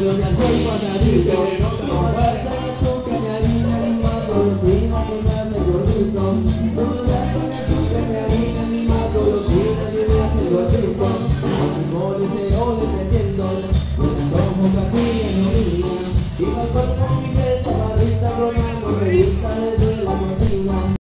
lo que soy pasadito. No pasa ni azúcar ni harina ni más golosinas que me hacen gordito. No pasa ni azúcar ni harina ni más golosinas que me hacen gordito.